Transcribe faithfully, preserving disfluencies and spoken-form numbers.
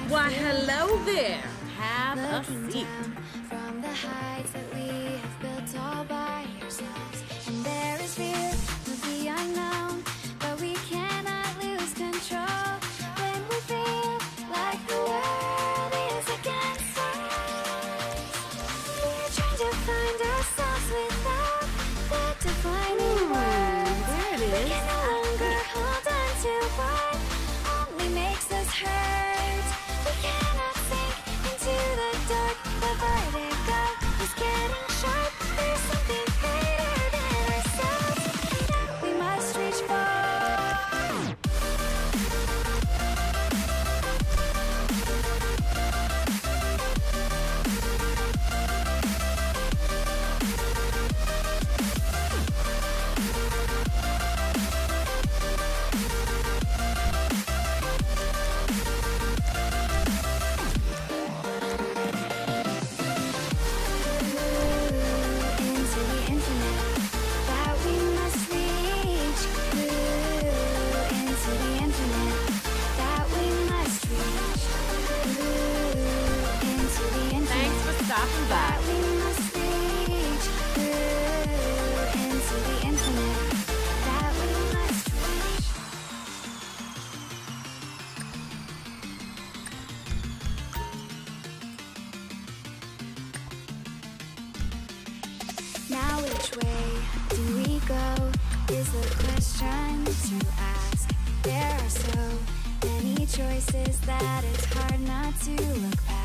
Why, hello there. Have a seat. From the heights that we have built all by ourselves, and there is fear of the unknown, but we cannot lose control when we feel like the world is against us. We're trying to find ourselves without that defining word. There it We is. can no longer hold on to what only makes us hurt. We cannot sink into the dark. The vertigo is getting sharp. There's something greater than ourselves that we must reach for. Into the infinite that we must reach. Ooh, into the infinite that we must reach. Ooh, into the infinite Thanks for stopping by. that we must reach. Ooh, into the infinite that we must reach. Now which way do we go is the question to ask. There are so many choices that it's hard not to look back.